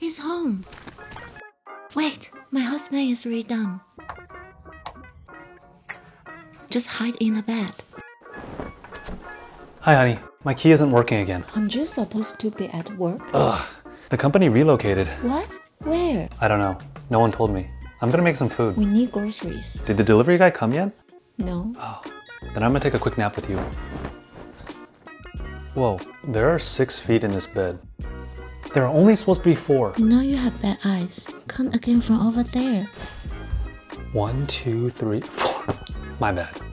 He's home. Wait, my husband is already done. Just hide in the bed. Hi, honey. My key isn't working again. Aren't you supposed to be at work? Ugh. The company relocated. What? Where? I don't know. No one told me. I'm gonna make some food. We need groceries. Did the delivery guy come yet? No. Oh. Then I'm gonna take a quick nap with you. Whoa, there are 6 feet in this bed. There are only supposed to be 4. Now you have bad eyes. Count again from over there. 1, 2, 3, 4. My bad.